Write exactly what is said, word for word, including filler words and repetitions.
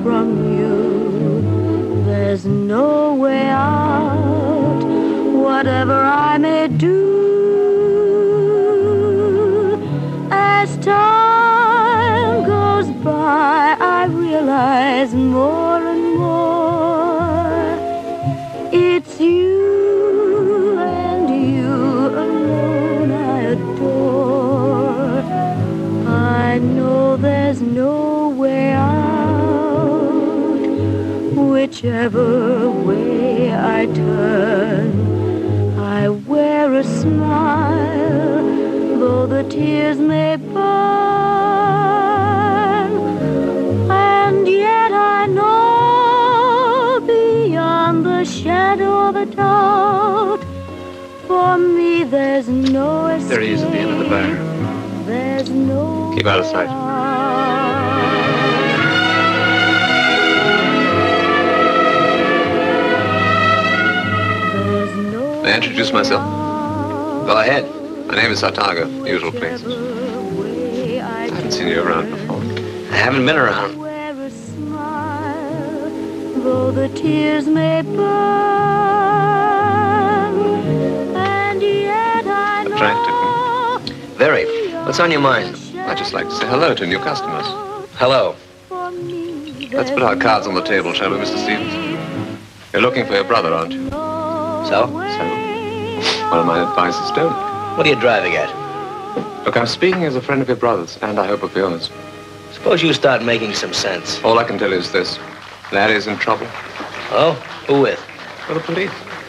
from you. There's no way out, whatever I may do. As time goes by, I realize more and more it's you and you alone I adore. I know there's no way out, whichever way I turn. I wear a smile, though the tears may burn. And yet I know beyond the shadow of a doubt, for me there's no escape. There he is at the end of the bar. There's no Keep out of sight. No May I introduce myself? Go ahead. My name is Sartaga. Usual places. I haven't seen you around before. I haven't been around. Wear a smile, though the tears may burn. And yet I know. Attractive. Very. What's on your mind? I'd just like to say hello to new customers. Hello. Let's put our cards on the table, shall we, Mister Stevens? You're looking for your brother, aren't you? So? So? Well, my advice is don't. What are you driving at? Look, I'm speaking as a friend of your brother's, and I hope of yours. Suppose you start making some sense. All I can tell you is this. Larry's in trouble. Oh? Who with? For the police.